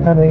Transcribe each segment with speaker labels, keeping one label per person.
Speaker 1: এখানে।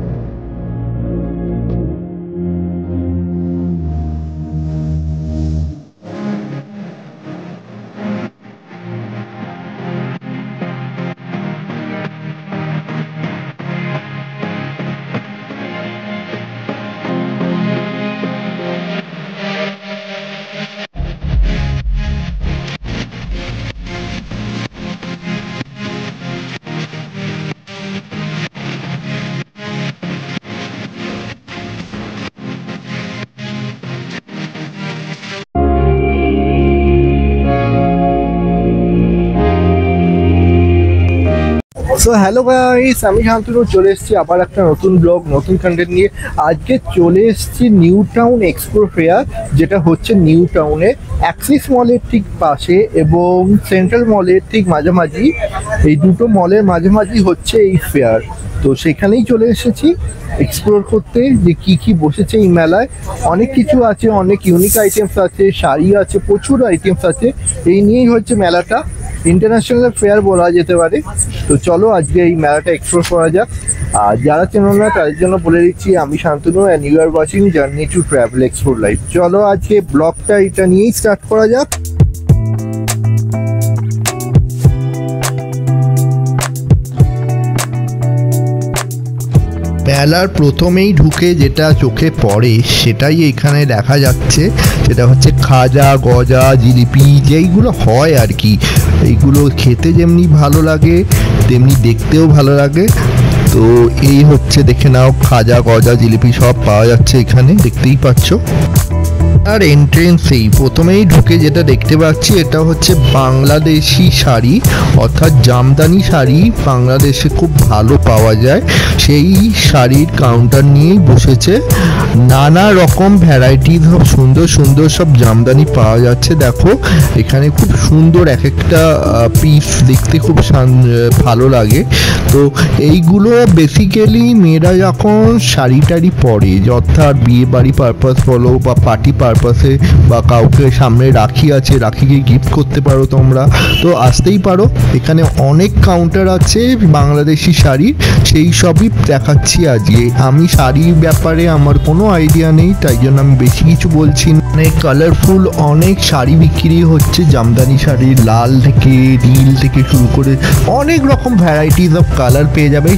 Speaker 1: So hello guys, আমি শান্তনু চলে এসেছি আবার একটা নতুন ব্লগ, নতুন কন্টেন্ট নিয়ে। আজকে চলে এসেছি নিউ টাউন এক্সপো ফেয়ার, যেটা হচ্ছে নিউ টাউনে অ্যাক্সিস মলের ঠিক পাশে এবং সেন্ট্রাল মলের ঠিক মাঝামাঝি। এই দুটো মলের মাঝামাঝি হচ্ছে এই ফেয়ার। তো সেখানেই চলে এসেছি এক্সপ্লোর করতে যে কি কি বসেছে এই মেলায়। অনেক কিছু আছে, অনেক ইউনিক আইটেমস আছে, শাড়ি আছে, প্রচুর আইটেমস আছে। এই নিয়েই হচ্ছে মেলাটা, ইন্টারন্যাশনাল ফেয়ার বলা যেতে পারে। তো চলো আজকে এই মেলাটা এক্সপ্লোর করা যাক। আর যারা চেনো না তাদের জন্য বলে দিচ্ছি, আমি Shantanu and you are watching journey to travel explore life. চলো আজকে ব্লগটা এটা নিয়েই স্টার্ট করা যাক। মেলার প্রথমেই ঢুকে যেটা চোখে পড়ে সেটাই এখানে দেখা যাচ্ছে, সেটা হচ্ছে খাজা, গজা, জিলিপি, যেইগুলো হয় আর কি। এইগুলো খেতে যেমনি ভালো লাগে তেমনি দেখতেও ভালো লাগে। তো এই হচ্ছে, দেখে নাও, খাজা, গজা, জিলিপি সব পাওয়া যাচ্ছে এখানে, দেখতেই পাচ্ছ। আর এন্ট্রেন্সেই প্রথমেই ঢুকে যেটা দেখতে পাচ্ছি এটা হচ্ছে বাংলাদেশি শাড়ি, অর্থাৎ জামদানি শাড়ি বাংলাদেশে খুব ভালো পাওয়া যায়। সেই শাড়ির কাউন্টার নিয়েই বসেছে, নানা রকম ভ্যারাইটিস, সুন্দর সুন্দর সব জামদানি পাওয়া যাচ্ছে। দেখো এখানে খুব সুন্দর এক একটা পিস, দেখতে খুব ভালো লাগে। তো এইগুলো বেসিক্যালি মেয়েরা যখন শাড়ি টাড়ি পরে, অর্থাৎ বিয়ে বাড়ি পারপাস বলো বা পার্টি পারপাসে, বা কাউকে সামনে রাখি আছে, রাখিকে গিফট করতে পারো তোমরা, তো আসতেই পারো। এখানে অনেক কাউন্টার আছে বাংলাদেশি শাড়ি, সেই সবই দেখাচ্ছি আজকে। আমি শাড়ির ব্যাপারে আমার কোনো আইডিয়া নেই, তাই জন্য আমি বেশি কিছু বলছি না। অনেক কালারফুল অনেক শাড়ি বিক্রি হচ্ছে, জামদানি শাড়ি, লাল থেকে নীল থেকে শুরু করে অনেক রকম ভ্যারাইটিস অফ কালার পেয়ে যাবে।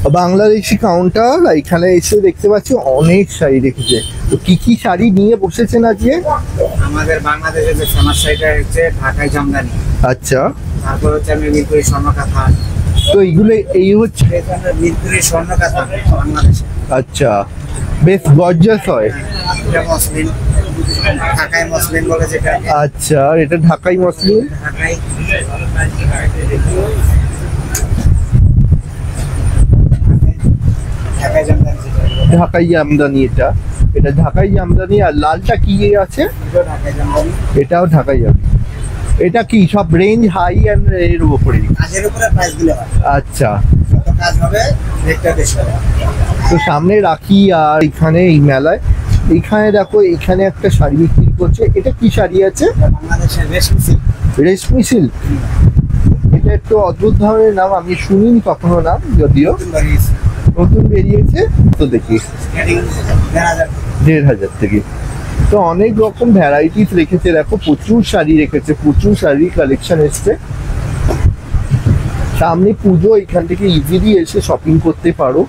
Speaker 1: বাংলাদেশি কাউন্টার। এখানে এসে দেখতে পাচ্ছি অনেক শাড়ি রেখেছে। তো কি কি শাড়ি নিয়ে বসেছেন আজকে?
Speaker 2: আমাদের বাংলাদেশের যে ফেমাস শাড়িটা হচ্ছে ঢাকাই জামদানি।
Speaker 1: আচ্ছা,
Speaker 2: তারপর হচ্ছে আমি মিরপুরি স্বর্ণকাঁথা।
Speaker 1: তো এইগুলো এই হচ্ছে
Speaker 2: মিরপুরি স্বর্ণকাঁথা বাংলাদেশে।
Speaker 1: আচ্ছা, বেশ গর্জাস হয়।
Speaker 2: এটা মসলিন, ঢাকাই মসলিন বলে যেটা।
Speaker 1: আচ্ছা, এটা ঢাকাই মসলিন।
Speaker 2: ঢাকাই ঢাকাই জামদানি।
Speaker 1: ঢাকাই জামদানি, এটা ঢাকাই জামদানি। আর লালটা কি আছে?
Speaker 2: ঢাকাই জামদানি।
Speaker 1: এটাও ঢাকাই জামদানি। এটা কি সব রেঞ্জ হাই এন্ড এর উপরে?
Speaker 2: কাজের উপরে প্রাইস গুলো হয়।
Speaker 1: আচ্ছা,
Speaker 2: কত কাজ হবে রেটটা বেশি হবে।
Speaker 1: তো সামনে রাখি। আর এখানে এই মেলায় এখানে দেখো, এখানে একটা শাড়ি বিক্রি করছে। এটা কি শাড়ি আছে?
Speaker 2: বাংলাদেশের রেশমি সিল্ক।
Speaker 1: রেশমি সিল্ক। এটা একটু অদ্ভুত ধরনের নাম, আমি শুনিনি কখনো নাম, যদিও নতুন বেরিয়েছে। তো দেখি ১,৫০০ থেকে। তো অনেক রকম ভ্যারাইটিস রেখেছে, দেখো প্রচুর শাড়ি রেখেছে, প্রচুর শাড়ি কালেকশন এসছে। সামনে পুজো, এখান থেকে ইজিলি এসে শপিং করতে পারো।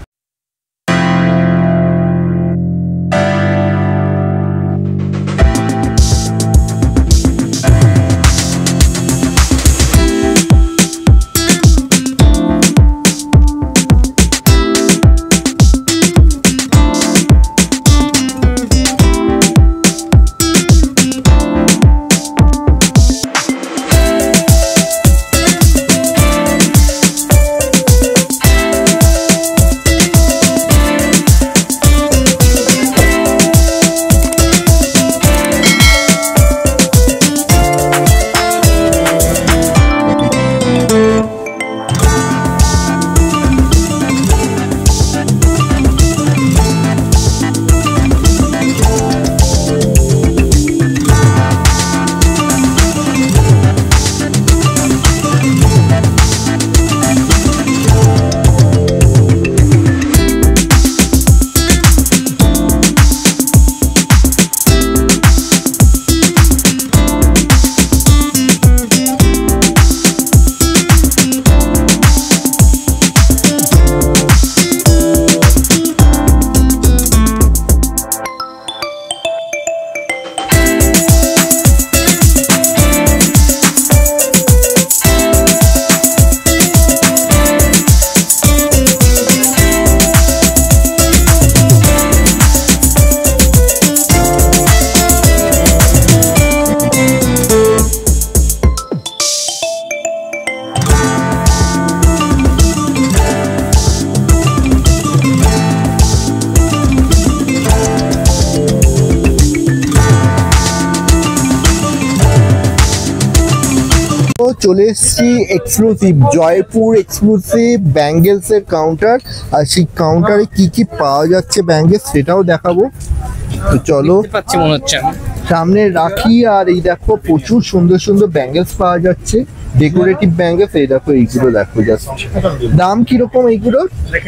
Speaker 1: চলে এসেছি এক্সক্লুসিভ জয়পুর এক্সক্লুসিভ ব্যাঙ্গেলস এর কাউন্টার। আর সেই কাউন্টারে কি কি পাওয়া যাচ্ছে ব্যাঙ্গেলস সেটাও দেখাবো। তো চলো,
Speaker 3: পাচ্ছি মনে হচ্ছে
Speaker 1: সামনে রাখি। আর এই দেখো প্রচুর সুন্দর সুন্দর ব্যাঙ্গেলস পাওয়া যাচ্ছে, ডেকোরেটিভ ব্যাঙ্গেলস। এই দেখো, এইগুলো দেখো জাস্ট। দাম কিরকম এইগুলোর?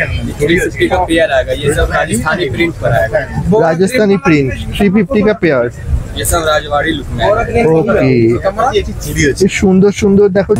Speaker 1: राजस्थानी प्रिंट 350 का पेयर।
Speaker 3: ये सब राजवाड़ी लुक में
Speaker 1: ओके, सुंदर सुंदर देखो।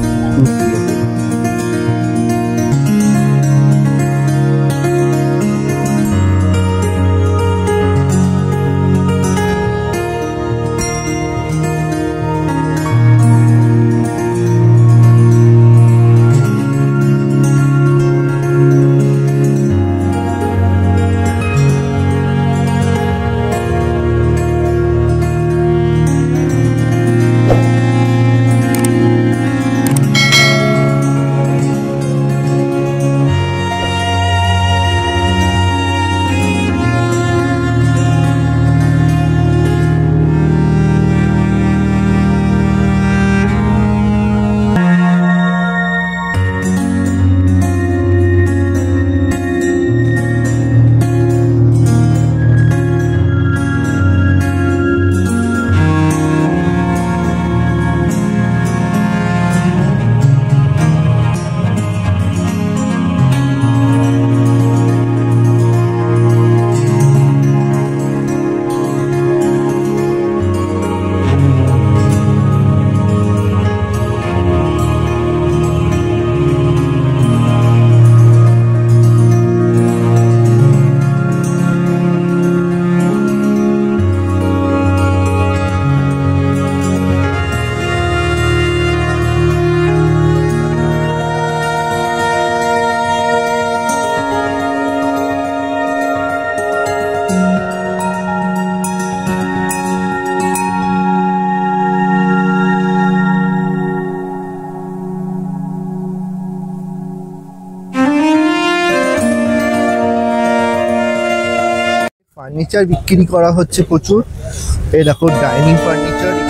Speaker 1: ফার্নিচার বিক্রি করা হচ্ছে প্রচুর। এই দেখো ডাইনিং ফার্নিচার,